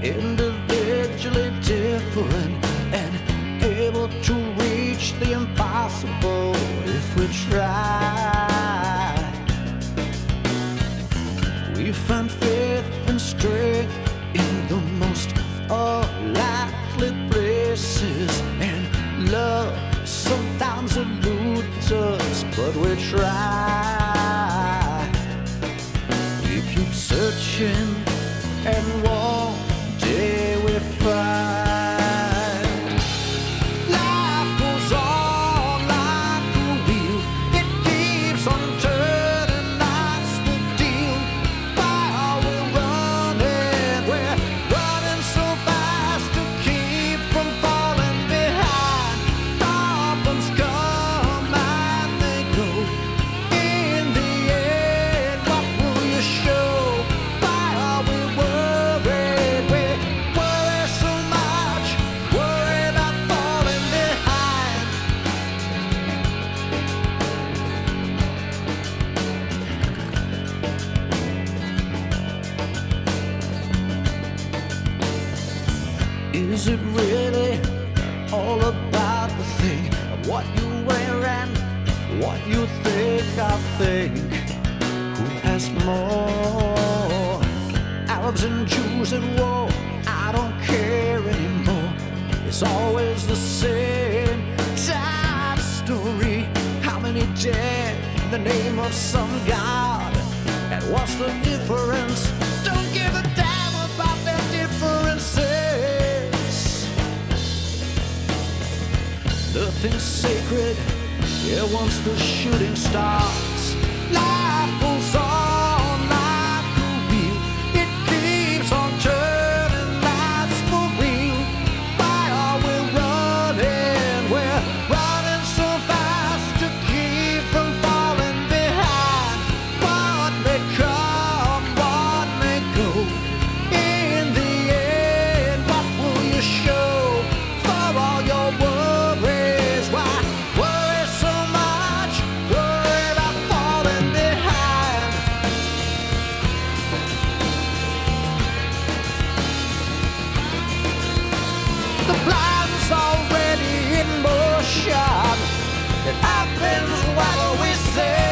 individually different and able to reach the impossible if we try. We find faith and strength in the most unlikely places, and love sometimes eludes us, but we try. We keep searching, and one day we find life goes on like a wheel. It keeps on turning, that's the deal. Why are we running? We're running so fast to keep from falling behind. Problems come and they go. In the end, what will you show? Why are we worried? We worry so much, worry about falling behind. Is it really all about the thing of what you wear and what you think? I think who has more? Arabs and Jews at war, I don't care anymore. It's always the same sad story. How many dead in the name of some god? And what's the difference? Don't give a damn about their differences. Nothing's sacred here once the shooting starts. Life goes on like a wheel. It keeps on turning, that's for real. Why are we running? We're running so fast to keep from falling behind. What may come, what may go. In the end, what will you show for all your worries? Why worry so much? Worry about falling behind. The plan's already in motion. It happens while we say